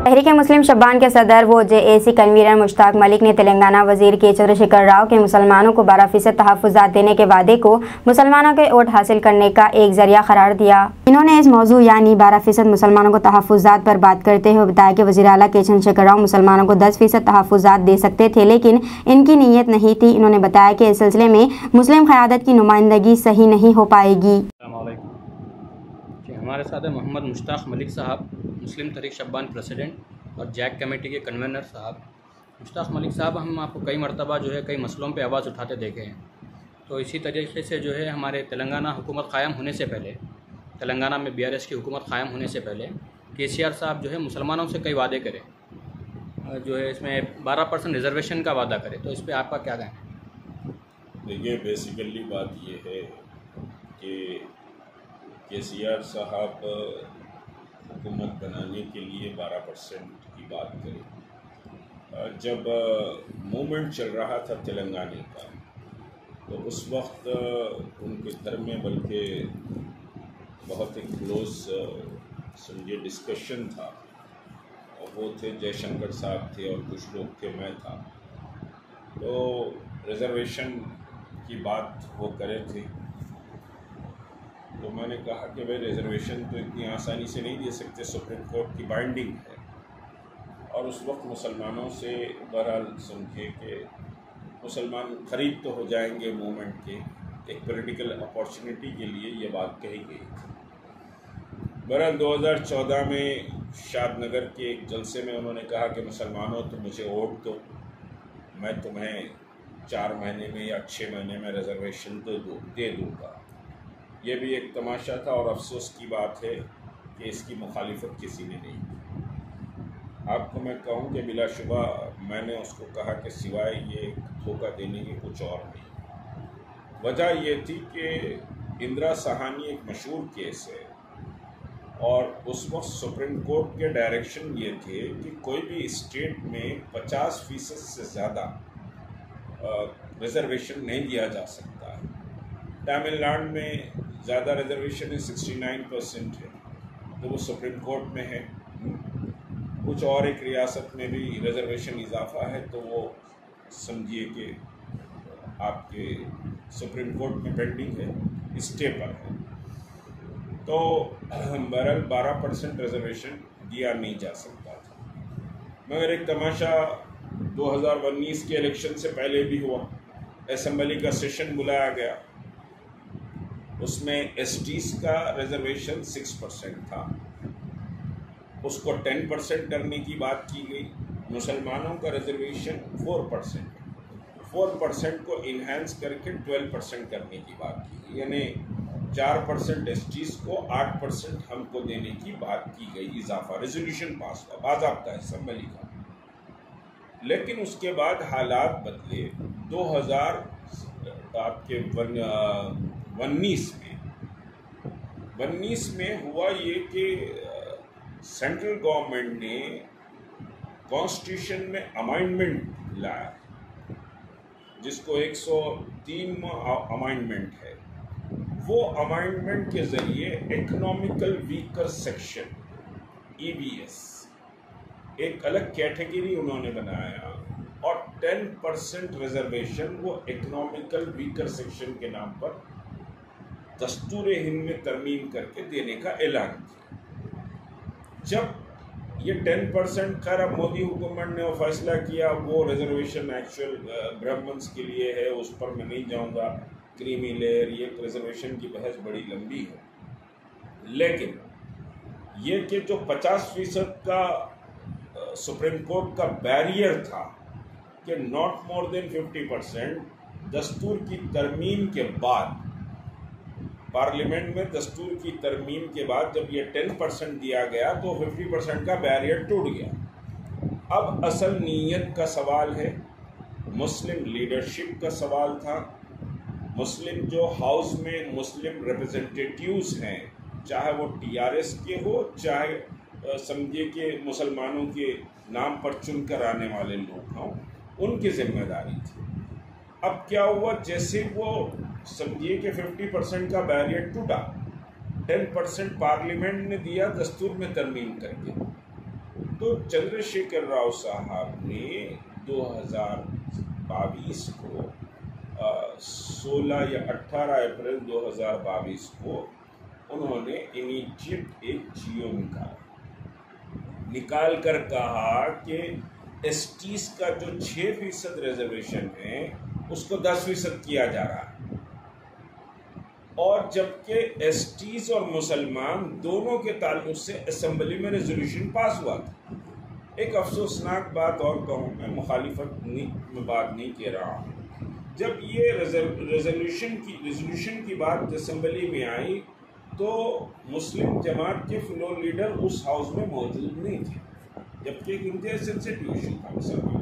تحریک مسلم شبان کے صدر و JAC کنوینر مشتاق ملک نے تلنگانہ وزیر کے چندرشیکھر راؤ کے مسلمانوں کو 12% تحفظات دینے کے وعدے کو مسلمانوں کے ووٹ حاصل کرنے کا ایک ذریعہ قرار دیا۔ انہوں نے اس موضوع یعنی 12% مسلمانوں کو تحفظات پر بات کرتے ہوئے بتایا کہ وزیر اعلیٰ کے چندرشیکھر راؤ مسلمانوں کو 10% تحفظات دے سکتے تھے لیکن ان کی نیت نہیں تھی۔ انہوں نے بتایا کہ اس سلسلے میں مسلم قیادت کی نمائندگی صحیح نہیں ہو پائے گی۔ السلام علیکم جی، ہمارے ساتھ محمد مشتاق ملک صاحب، مسلم تحریک شبان پریزیڈنٹ اور جیک کمیٹی کے کنوینر صاحب۔ مشتاق ملک صاحب، ہم آپ کو کئی مرتبہ کئی مسئلوں پہ آواز اٹھاتے دیکھے ہیں، تو اسی طریقے سے ہمارے تلنگانہ حکومت قائم ہونے سے پہلے، تلنگانہ میں BRS کی حکومت قائم ہونے سے پہلے KCR صاحب مسلمانوں سے کئی وعدے کرے، اس میں 12% ریزرویشن کا وعدہ کرے، تو اس پہ آپ کا کیا کہنا ہے؟ دیکھیے، بیسیکلی بات یہ ہے کہ KCR صاحب حکومت بنانے کے لیے 12% کی بات کریں۔ جب موومنٹ چل رہا تھا تلنگانہ کا، تو اس وقت ان کے گھر میں بلکہ بہت ایک کلوز سمجھے ڈسکشن تھا، اور وہ تھے جے شنکر صاحب تھے اور کچھ لوگ تھے، میں تھا، تو ریزرویشن کی بات وہ کرے تھے۔ تو میں نے کہا کہ بھائی ریزرویشن تو اتنی آسانی سے نہیں دے سکتے، سپریم کورٹ کی بائنڈنگ ہے، اور اس وقت مسلمانوں سے بہرحال سمجھے کہ مسلمان خرید تو ہو جائیں گے موومنٹ کے، ایک پولیٹیکل اپارچونیٹی کے لیے یہ بات کہی گئی۔ بہرحال 2014 میں شاد نگر کے ایک جلسے میں انہوں نے کہا کہ مسلمانوں تو مجھے ووٹ دو، میں تمہیں 4 مہینے میں یا 6 مہینے میں ریزرویشن دے دوں گا۔ یہ بھی ایک تماشا تھا، اور افسوس کی بات ہے کہ اس کی مخالفت کسی نے نہیں کی۔ آپ کو میں کہوں کہ بلا شبہ میں نے اس کو کہا کہ سوائے یہ دھوکہ دینے کے کچھ اور نہیں۔ وجہ یہ تھی کہ اندرا سہانی ایک مشہور کیس ہے، اور اس وقت سپریم کورٹ کے ڈائریکشن یہ تھے کہ کوئی بھی اسٹیٹ میں 50% سے زیادہ ریزرویشن نہیں دیا جا سکتا ہے۔ تامل ناڈو میں زیادہ ریزرویشن ہے، 69% ہے، تو وہ سپریم کورٹ میں ہے۔ کچھ اور ایک ریاست میں بھی ریزرویشن اضافہ ہے، تو وہ سمجھیے کہ آپ کے سپریم کورٹ میں پینڈنگ ہے، اسٹے پر ہے۔ تو بہرحال 12% ریزرویشن دیا نہیں جا سکتا تھا، مگر ایک تماشا 2019 کے الیکشن سے پہلے بھی ہوا۔ اسمبلی کا سیشن بلایا گیا، اس میں STs کا ریزرویشن 6% تھا، اس کو 10% کرنے کی بات کی گئی۔ مسلمانوں کا ریزرویشن 4% کو انہینس کر کے 12% کرنے کی بات کی گئی، یعنی 4% STs کو 8% ہم کو دینے کی بات کی گئی، اضافہ ریزولوشن پاس ہوا، باضابطہ اسمبلی کا۔ لیکن اس کے بعد حالات بدلے۔ 2019 میں ہوا یہ کہ سینٹرل گورنمنٹ نے کانسٹیٹیوشن میں امائنڈمنٹ لایا، جس کو 103 امائنڈمنٹ ہے۔ وہ امائنڈمنٹ کے ذریعے اکنامیکل ویکر سیکشن EVS ایک الگ کیٹیگری انہوں نے بنایا، اور 10% ریزرویشن وہ اکنامیکل ویکر سیکشن کے نام پر دستور ہند میں ترمیم کر کے دینے کا اعلان کیا۔ جب یہ 10% کا مودی حکومت نے وہ فیصلہ کیا، وہ ریزرویشن ایکچوئل برہمنس کے لیے ہے، اس پر میں نہیں جاؤں گا، کریمی لیئر، یہ ریزرویشن کی بحث بڑی لمبی ہے۔ لیکن یہ کہ جو 50% کا سپریم کورٹ کا بیریئر تھا کہ ناٹ مور دین 50%، دستور کی ترمیم کے بعد، پارلیمنٹ میں دستور کی ترمیم کے بعد جب یہ 10% دیا گیا تو 50% کا بیریئر ٹوٹ گیا۔ اب اصل نیت کا سوال ہے، مسلم لیڈرشپ کا سوال تھا۔ مسلم جو ہاؤس میں مسلم ریپرزنٹیٹیوز ہیں، چاہے وہ TRS کے ہو، چاہے سمجھے کہ مسلمانوں کے نام پر چن کر آنے والے لوگ ہوں، ان کی ذمہ داری تھی۔ اب کیا ہوا، جیسے وہ سمجھیے کہ 50% کا بیریئر ٹوٹا، 10% پارلیمنٹ نے دیا دستور میں ترمیم کر کے، تو چندرشیکھر راؤ صاحب نے 2022 کو 16 یا 18 اپریل 2022 کو انہوں نے امیڈیٹ ایک جیو نکال کر کہا کہ ایس ٹیز کا جو 6% ریزرویشن ہے اس کو 10% کیا جا رہا ہے، اور جبکہ ایس ٹیز اور مسلمان دونوں کے تعلق سے اسمبلی میں ریزولوشن پاس ہوا تھا۔ ایک افسوسناک بات اور کہوں، میں مخالفت میں بات نہیں کہہ رہا ہوں، جب یہ ریزولوشن کی بات اسمبلی میں آئی تو مسلم جماعت کے فلور لیڈر اس ہاؤس میں موجود نہیں تھے، جبکہ ایک انتہائی سینسیٹیو ایشو تھا مسلمان۔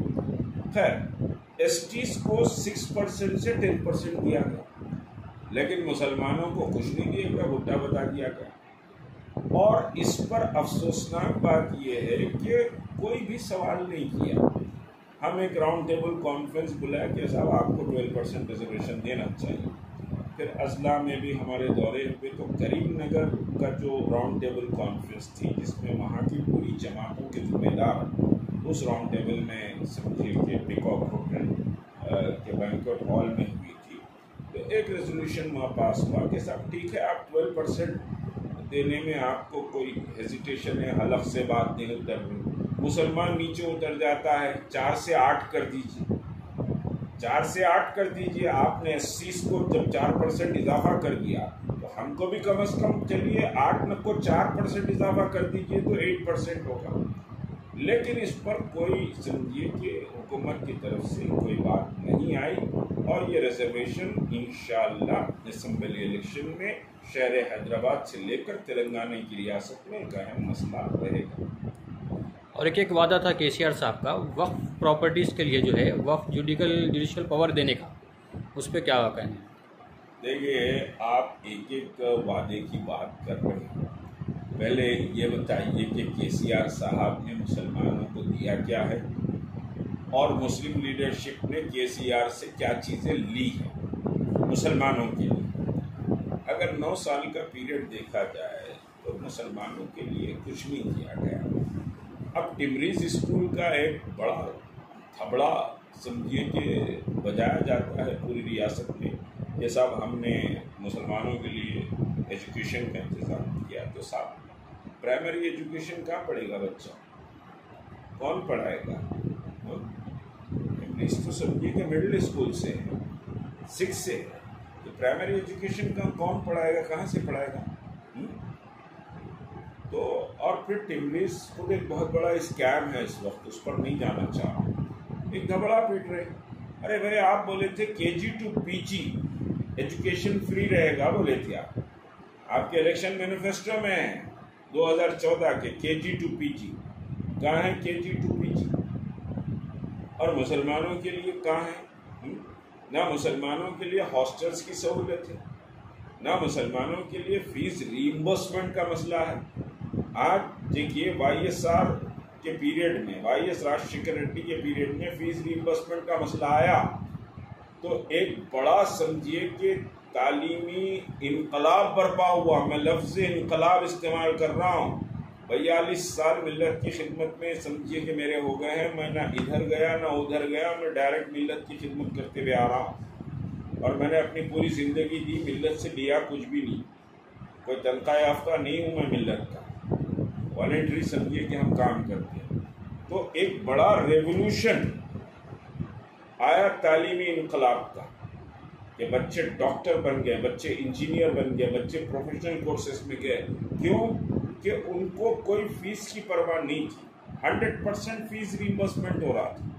خیر، ایس ٹیز کو 6% سے 10% دیا گیا، لیکن مسلمانوں کو کچھ نہیں دیا گیا، بھٹا بتا دیا گیا۔ اور اس پر افسوسناک بات یہ ہے کہ کوئی بھی سوال نہیں کیا۔ ہم ایک راؤنڈ ٹیبل کانفرنس بلایا کہ صاحب آپ کو 12% ریزرویشن دینا چاہیے۔ پھر اضلاع میں بھی ہمارے دورے پہ تو کریم نگر کا جو راؤنڈ ٹیبل کانفرنس تھی، جس میں وہاں کی پوری جماعتوں کے ذمہ دار اس راؤنڈ ٹیبل میں سمجھیے کہ پیکاک ہوٹل کے بینکوٹ ہال میں ہوئی تھی، تو ایک ریزولوشن وہاں پاس ہوا کہ صاحب ٹھیک ہے، آپ 12% دینے میں آپ کو کوئی ہیزیٹیشن ہے، حلق سے بات نہیں اتر رہی، مسلمان نیچے اتر جاتا ہے 4 سے 8 کر دیجیے، 4 سے 8 کر دیجیے۔ آپ نے 80 کو جب 4% اضافہ کر دیا تو ہم کو بھی کم از کم چلیے 8 کو 4% اضافہ کر دیجیے تو 8% ہوگا، لیکن اس پر کوئی سمجھیے کہ حکومت کی طرف سے کوئی بات نہیں آئی، اور یہ ریزرویشن انشاءاللہ اسمبلی الیکشن میں شہر حیدرآباد سے لے کر تلنگانہ کی ریاست میں ایک اہم مسئلہ رہے گا۔ اور ایک وعدہ تھا KCR صاحب کا وقف پراپرٹیز کے لیے جو ہے وقف جوڈیشل پاور دینے کا، اس پہ کیا کہنا ہے؟ دیکھیے، آپ ایک ایک وعدے کی بات کر رہے ہیں، پہلے یہ بتائیے کہ KCR صاحب نے مسلمانوں کو دیا کیا ہے، اور مسلم لیڈرشپ نے KCR سے کیا چیزیں لی ہیں مسلمانوں کے لیے۔ اگر 9 سال کا پیریڈ دیکھا جائے تو مسلمانوں کے لیے کچھ نہیں کیا گیا۔ اب ٹمریز اسکول کا ایک بڑا تھبڑا سمجھیے کہ بجایا جاتا ہے پوری ریاست میں کہ صاحب ہم نے مسلمانوں کے لیے ایجوکیشن کا انتظام کیا، تو صاحب پرائمری ایجوکیشن کہاں پڑھے گا بچہ، کون پڑھائے گا؟ ٹمریز تو سمجھیے کہ مڈل اسکول سے ہے، 6 سے ہے، تو پرائمری ایجوکیشن کا کون پڑھائے گا، کہاں سے پڑھائے گا؟ تو اور پھر ٹمریز خود ایک بہت بڑا اسکیم ہے اس وقت، اس پر نہیں جانا چاہ رہا، ایک دھبڑا پیٹ رہے۔ ارے بھائی، آپ بولے تھے KG to PG education free رہے گا، بولے تھے آپ کے الیکشن مینیفیسٹو میں 2014 کے KG to PG، کہاں ہے KG to PG؟ اور مسلمانوں کے لیے کہاں ہے؟ نہ مسلمانوں کے لیے ہاسٹلس کی سہولت ہے، نہ مسلمانوں کے لیے فیس ریمبرسمنٹ کا مسئلہ ہے۔ آج دیکھیے YSR کے پیریڈ میں، YS راجشیکھر ریڈی کے پیریڈ میں فیس ریمبرسمنٹ کا مسئلہ آیا تو ایک بڑا سمجھیے کہ تعلیمی انقلاب برپا ہوا۔ میں لفظ انقلاب استعمال کر رہا ہوں، 42 سال ملت کی خدمت میں سمجھیے کہ میرے ہو گئے ہیں، میں نہ ادھر گیا نہ ادھر گیا، میں ڈائریکٹ ملت کی خدمت کرتے ہوئے آ رہا ہوں، اور میں نے اپنی پوری زندگی دی، ملت سے لیا کچھ بھی نہیں، کوئی تنخواہ یافتہ نہیں ہوں میں ملت کا، والنٹری سمجھیے کہ ہم کام کرتے ہیں۔ تو ایک بڑا ریولوشن آیا تعلیمی انقلاب کا کہ بچے ڈاکٹر بن گئے، بچے انجینئر بن گئے، بچے پروفیشنل کورسز میں گئے، کیوں کہ ان کو کوئی فیس کی پرواہ نہیں تھی، 100% فیس ریمبرسمنٹ ہو رہا تھا،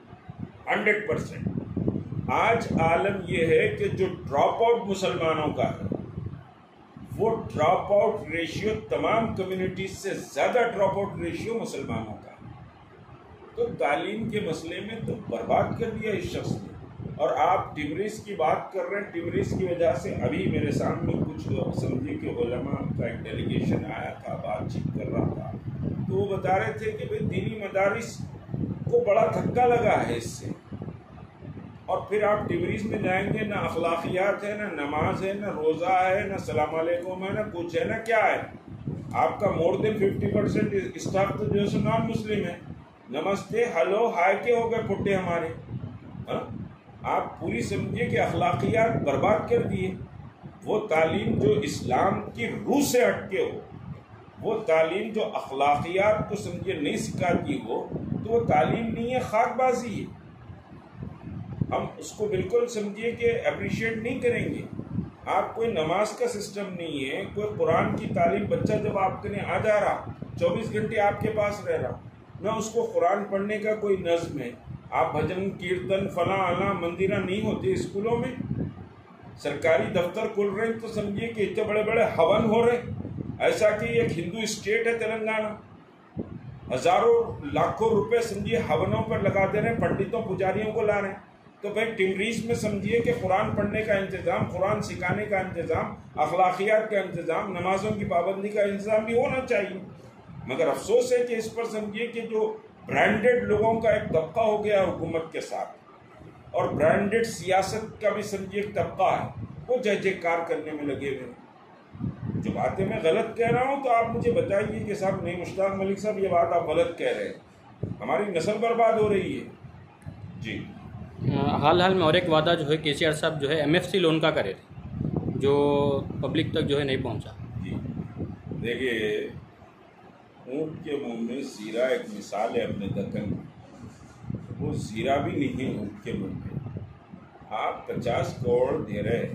100%۔ آج عالم یہ ہے کہ جو ڈراپ آؤٹ مسلمانوں کا ہے وہ ڈراپ آؤٹ ریشیو تمام کمیونٹیز سے زیادہ ڈراپ آؤٹ ریشیو مسلمانوں کا ہے۔ تو تعلیم کے مسئلے میں تو برباد کر دیا اس شخص نے۔ اور آپ ٹمریز کی بات کر رہے ہیں، ٹمریز کی وجہ سے ابھی میرے سامنے کچھ سمجھے کہ علماء کا ایک ڈیلیگیشن آیا تھا، بات چیت کر رہا تھا، تو وہ بتا رہے تھے کہ بھئی دینی مدارس کو بڑا دھکا لگا ہے اس سے، اور پھر آپ ٹمریز میں جائیں گے، نہ اخلاقیات ہے، نہ نماز ہے، نہ روزہ ہے، نہ سلام علیکم ہے، نہ کچھ ہے، نہ کیا ہے۔ آپ کا مور دین 50% اسٹاف تو جو ہے نان مسلم ہے. نمستے ہلو ہائے کے ہو گئے پھٹے ہمارے. آپ پوری سمجھیے کہ اخلاقیات برباد کر دیے. وہ تعلیم جو اسلام کی روح سے ہٹ کے ہو, وہ تعلیم جو اخلاقیات کو سمجھے نہیں سکھاتی ہو, تو وہ تعلیم نہیں ہے, خاک بازی ہے. ہم اس کو بالکل سمجھیے کہ اپریشیٹ نہیں کریں گے. آپ کوئی نماز کا سسٹم نہیں ہے, کوئی قرآن کی تعلیم بچہ جب آپ کے آ جا رہا 24 گھنٹے آپ کے پاس رہ رہا, نہ اس کو قرآن پڑھنے کا کوئی نظم ہے. آپ بھجن کیرتن فلاں اعلیٰ مندرہ نہیں ہوتے اسکولوں میں. سرکاری دفتر کھل رہے ہیں تو سمجھیے کہ اتنے بڑے بڑے ہون ہو رہے, ایسا کہ ایک ہندو اسٹیٹ ہے تلنگانہ. ہزاروں لاکھوں روپے سمجھیے ہونوں پر لگا دے رہے ہیں, پنڈتوں پجاریوں کو لا رہے ہیں. تو بھائی ٹمریز میں سمجھیے کہ قرآن پڑھنے کا انتظام, قرآن سکھانے کا انتظام, اخلاقیات کا انتظام, نمازوں کی پابندی کا انتظام بھی ہونا چاہیے. مگر افسوس ہے کہ اس پر سمجھیے کہ جو برانڈڈ لوگوں کا ایک طبقہ ہو گیا حکومت کے ساتھ, اور برانڈڈ سیاست کا بھی سمجھیے ایک طبقہ ہے, وہ جے جے کار کرنے میں لگے ہوئے ہیں. جو باتیں میں غلط کہہ رہا ہوں تو آپ مجھے بتائیے کہ صاحب نہیں مشتاق ملک صاحب یہ بات آپ غلط کہہ رہے ہیں, ہماری نسل برباد ہو رہی ہے. جی حال میں اور ایک وعدہ جو ہے KCR صاحب جو ہے MFC لون کا کرے تھے, جو پبلک تک جو ہے نہیں پہنچا. جی دیکھیے, اونٹ کے منہ میں زیرہ ایک مثال ہے اپنے دکن میں, وہ زیرہ بھی نہیں ہے اونٹ کے منہ میں. آپ 50 کروڑ دے رہے,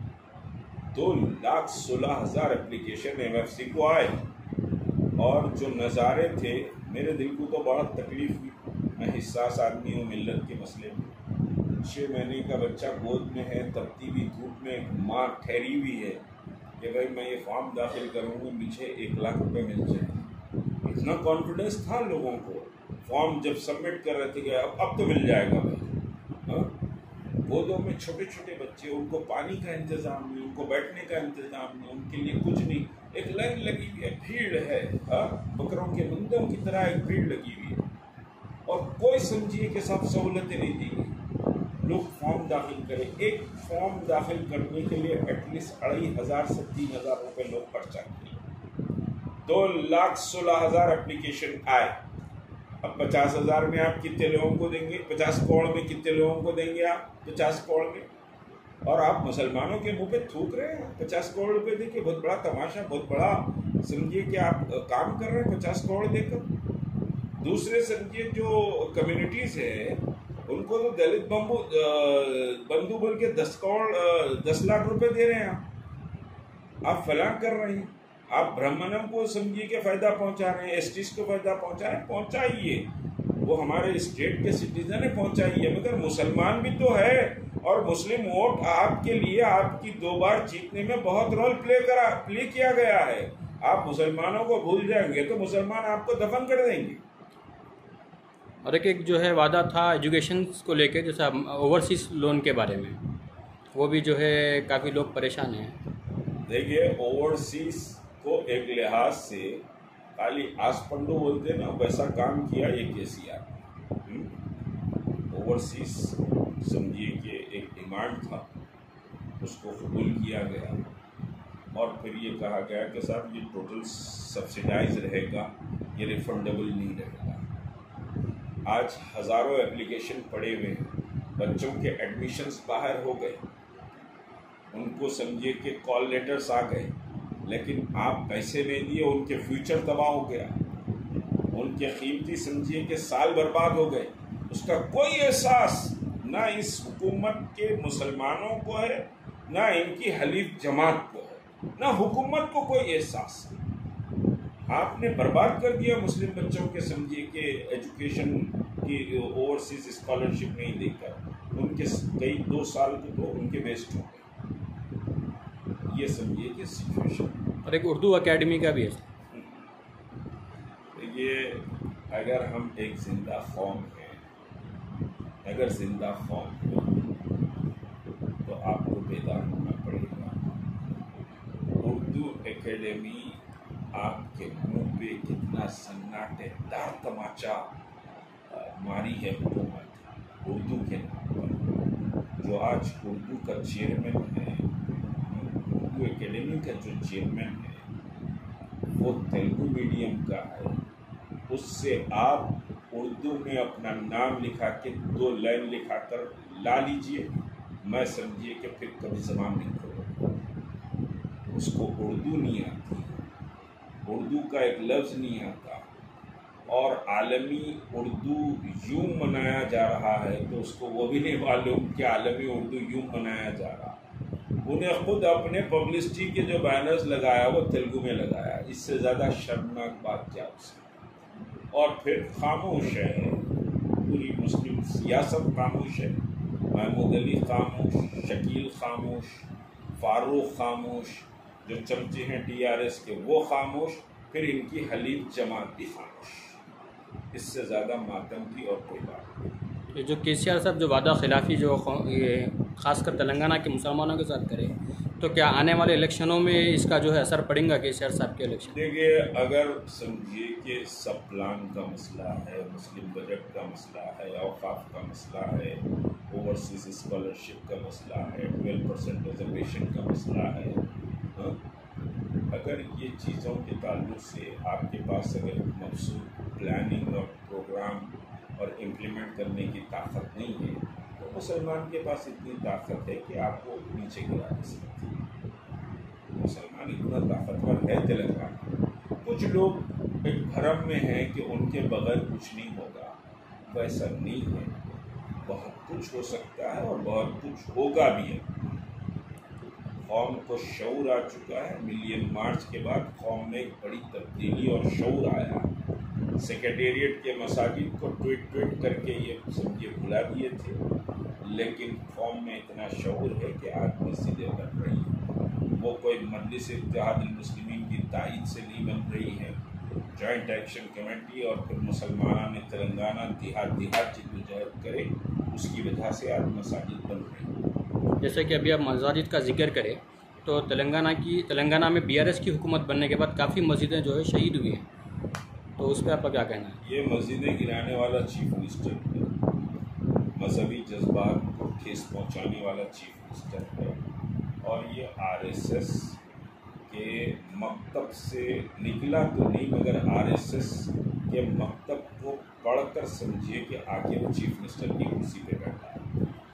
2,16,000 اپلیکیشن MFC کو آئے, اور جو نظارے تھے میرے دل کو تو بہت تکلیف ہوئی. میں حساس آدمی ہوں ملت کے مسئلے میں. 6 مہینے کا بچہ گود میں ہے, تپتی ہوئی دھوپ میں ماں ٹھہری ہوئی ہے کہ بھائی میں یہ فارم داخل کروں گا مجھے 1 لاکھ روپے مل جائے. اتنا کانفیڈنس تھا لوگوں کو, فارم جب سبمٹ کر رہے تھے کہ اب تو مل جائے گا بھائی. گودوں میں چھوٹے چھوٹے بچے, ان کو پانی کا انتظام نہیں, ان کو بیٹھنے کا انتظام نہیں, ان کے لیے کچھ نہیں. ایک لائن لگی ہوئی ہے, بھیڑ ہے, بکروں کے مندوں کی طرح ایک بھیڑ لگی ہوئی ہے, اور کوئی سمجھیے کہ سب سہولتیں نہیں دی گئی. لوگ فارم داخل کریں, ایک فارم داخل کرنے کے لیے ایٹ لیسٹ 2,500 سے 3,000 روپے لوگ خرچہ کریں. 2,16,000 اپلیکیشن آئے. اب 50,000 میں آپ کتنے لوگوں کو دیں گے؟ 50 کروڑ میں کتنے لوگوں کو دیں گے آپ 50 کروڑ میں؟ اور آپ مسلمانوں کے منہ پہ تھوک رہے ہیں 50 کروڑ روپے دے کے. بہت بڑا تماشا, بہت بڑا سمجھیے کہ آپ کام کر رہے ہیں 50 کروڑ دے کر. دوسرے سمجھیے جو کمیونٹیز ہیں ان کو تو دلت بندو بول کے 10 لاکھ روپے دے رہے ہیں. آپ فلاں کر رہے ہیں, آپ برہمنم کو سمجھیے کہ فائدہ پہنچا رہے ہیں, ایسٹیز کو فائدہ پہنچا رہے ہیں. پہنچائیے, وہ ہمارے اسٹیٹ کے سٹیزن ہے, پہنچائیے. مگر مسلمان بھی تو ہے, اور مسلم ووٹ آپ کے لیے آپ کی 2 بار جیتنے میں بہت رول پلے کیا گیا ہے. آپ مسلمانوں کو بھول جائیں گے تو مسلمان آپ کو دفن کر دیں گے. اور ایک جو ہے وعدہ تھا ایجوکیشن کو لے کے, جیسا اوورسیز لون کے بارے میں, وہ بھی جو ہے کافی لوگ پریشان ہیں. دیکھیے اوورسیز کو ایک لحاظ سے خالی آس پنڈو بولتے نا, ویسا کام کیا یہ KCR. اوورسیز سمجھیے کہ ایک ڈیمانڈ تھا, اس کو قبول کیا گیا, اور پھر یہ کہا گیا کہ صاحب یہ ٹوٹل سبسیڈائز رہے گا, یہ ریفنڈیبل نہیں رہے گا. آج ہزاروں اپلیکیشن پڑے ہوئے ہیں, بچوں کے ایڈمیشنز باہر ہو گئے, ان کو سمجھیے کہ کال لیٹرز آ گئے, لیکن آپ پیسے نہیں دیے, ان کے فیوچر تباہ ہو گیا, ان کے قیمتی سمجھیے کہ سال برباد ہو گئے. اس کا کوئی احساس نہ اس حکومت کے مسلمانوں کو ہے, نہ ان کی حلیف جماعت کو ہے, نہ حکومت کو کوئی احساس. آپ نے برباد کر دیا مسلم بچوں کے سمجھیے کہ ایجوکیشن کی اوورسیز اسکالرشپ نہیں دے کر, ان کے کئی 2 سال تو ان کے ویسٹ ہو گئے. یہ سمجھیے کہ سچویشن. اور ایک اردو اکیڈمی کا بھی ہے. یہ اگر ہم ایک زندہ قوم ہیں, اگر زندہ قوم ہے تو آپ کو بیدار ہونا پڑے گا. اردو اکیڈمی آپ کے منہ پہ کتنا سناٹے دار تماچا ماری ہے حکومت اردو کے نام پر. جو آج اردو کا چیئرمین ہے, اردو اکیڈمی کا جو چیئرمین ہے, وہ تیلگو میڈیم کا ہے، اس سے آپ اردو میں اپنا نام لکھا کے 2 لائن لکھا کر لا لیجئے، میں سمجھیے کہ پھر کبھی زبان نہیں کھولوں. اس کو اردو نہیں آتی، اردو کا ایک لفظ نہیں آتا، اور عالمی اردو یوں منایا جا رہا ہے تو اس کو وہ بھی نہیں معلوم کہ عالمی اردو یوں منایا جا رہا. انہیں خود اپنے پبلسٹی کے جو بینرز لگایا وہ تیلگو میں لگایا، اس سے زیادہ شرمناک بات کیا ہو سکتی. اور پھر خاموش ہے، پوری مسلم سیاست خاموش ہے. محمود علی خاموش، شکیل خاموش، فاروق خاموش، جو چمچے ہیں TRS کے وہ خاموش، پھر ان کی حلیف جماعت بھی خاموش. اس سے زیادہ ماتم کی اور کوئی بات نہیں. یہ جو KCR صاحب جو وعدہ خلافی جو خاص کر تلنگانہ کے مسلمانوں کے ساتھ کرے، تو کیا آنے والے الیکشنوں میں اس کا جو ہے اثر پڑیں گا KCR صاحب کے الیکشن؟ دیکھیے، اگر سمجھیے کہ سب پلان کا مسئلہ ہے، مسلم بجٹ کا مسئلہ ہے، اوقاف کا مسئلہ ہے، اوورسیز اسکالرشپ کا مسئلہ ہے، 12% ریزرویشن کا مسئلہ ہے، اگر یہ چیزوں کے تعلق سے آپ کے پاس اگر مقصود پلاننگ اور پروگرام اور امپلیمنٹ کرنے کی طاقت نہیں ہے تو مسلمان کے پاس اتنی طاقت ہے کہ آپ کو نیچے گرا دے سکتے ہیں. مسلمان اتنا طاقتور ہے تلنگانہ. کچھ لوگ ایک بھرم میں ہیں کہ ان کے بغیر کچھ نہیں ہوگا، ویسا نہیں ہے. بہت کچھ ہو سکتا ہے اور بہت کچھ ہوگا بھی ہے. قوم کو شعور آ چکا ہے. ملین مارچ کے بعد قوم میں ایک بڑی تبدیلی اور شعور آیا. سیکریٹریٹ کے مساجد کو ٹویٹ کر کے یہ سمجھے بھلا دیے تھے، لیکن قوم میں اتنا شعور ہے کہ آج مسجدیں بن رہی ہیں. وہ کوئی مجلس اتحاد المسلمین کی تائید سے نہیں بن رہی ہے، جوائنٹ ایکشن کمیٹی اور پھر مسلمانوں نے تلنگانہ دیہات جدوجہد کرے، اس کی وجہ سے آج مساجد بن رہی ہیں. جیسے کہ ابھی آپ مساجد کا ذکر کریں تو تلنگانہ میں BRS کی حکومت بننے کے بعد کافی مسجدیں جو ہے شہید ہوئی ہیں، تو اس پہ آپ کا کیا کہنا ہے؟ یہ مسجدیں گرانے والا چیف منسٹر ہے، مذہبی جذبات کو ٹھیس پہنچانے والا چیف منسٹر ہے، اور یہ RSS کے مکتب سے نکلا تو نہیں، مگر RSS کے مکتب کو پڑھ کر سمجھیے کہ آگے وہ چیف منسٹر کی کرسی پہ بیٹھا ہے.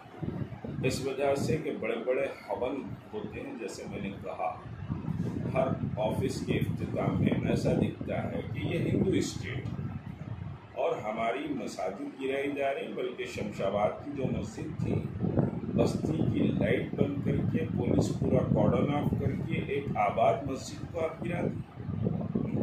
اس وجہ سے کہ بڑے بڑے حول ہوتے ہیں، جیسے میں نے کہا، ہر آفس کے اختتام میں ایسا دکھتا ہے کہ یہ ہندو اسٹیٹ ہے اور ہماری مساجد گرائی جا رہی. بلکہ شمشاباد کی جو مسجد تھی، بستی کی لائٹ بند کر کے پولیس پورا کارڈن آف کر کے ایک آباد مسجد کو آپ گرا دی.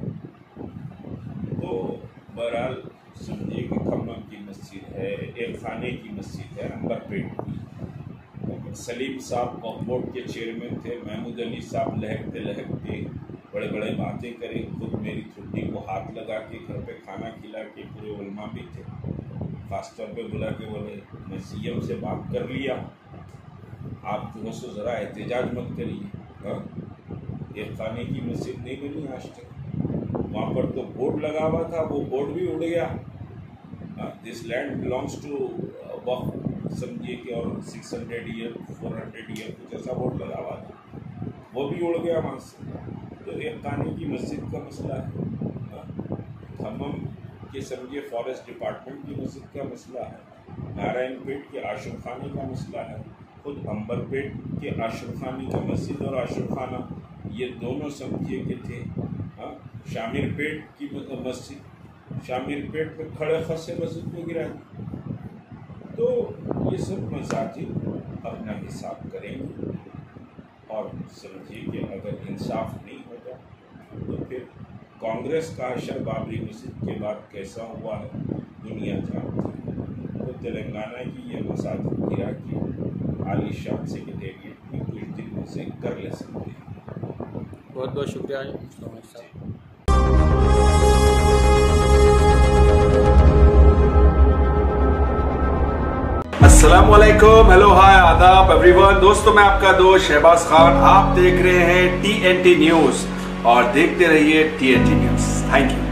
تو بہرحال سمجھیے کہ کھمم کی مسجد ہے، ایک خانے کی مسجد ہے، انبر پیٹ کی. سلیم صاحب بورڈ کے چیئرمین تھے. محمود علی صاحب لہکتے بڑے بڑے باتیں کرے، خود میری چھٹی کو ہاتھ لگا کے گھر پہ کھانا کھلا کے. پورے علماء بھی تھے، خاص طور پہ بلا کے بولے میں CM سے بات کر لیا، آپ جو سو ذرا احتجاج مت کریے. ایک خانے کی مسجد نہیں بنی آج تک. وہاں پر تو بورڈ لگا ہوا تھا، وہ بورڈ بھی اڑ گیا. دس لینڈ بلانگس ٹو وقف سمجھیے کہ، اور 600 ایئر 400 ایئر کچھ ایسا بورڈ لگا ہوا تھا، وہ بھی اڑ گیا وہاں سے. تو ایک خانے کی مسجد کا مسئلہ ہے. کھمم کے سمجھیے فارسٹ ڈپارٹمنٹ کی مسجد کا مسئلہ ہے. نارائن پیٹ کے عاشق خانے کا مسئلہ ہے. خود امبر پیٹ کے عاشق خانے کا مسجد اور عاشق خانہ یہ دونوں سمجھیے کہ تھے. شامر پیٹ کی مسجد، شامر پیٹ پہ کھڑے خصے مسجد کو گرا دی. تو یہ سب مساجد اپنا حساب کریں گے، اور سمجھیے کہ اگر انصاف نہیں ہوگا تو پھر کانگریس کا حشر بابری مسجد کے بعد کیسا ہوا ہے دنیا جانتی ہے. تو تلنگانہ کی یہ مساجد گرا کے عالی شان سیکریٹریٹ بھی کچھ دن سے کر لے سکتے ہیں. بہت بہت شکریہ صاحب. السلام علیکم، ہیلو، ہائے، آداب ایوری ون. دوستو میں آپ کا دوست شہباز خان، آپ دیکھ رہے ہیں TNT نیوز، اور دیکھتے رہیے TNT نیوز. Thank you.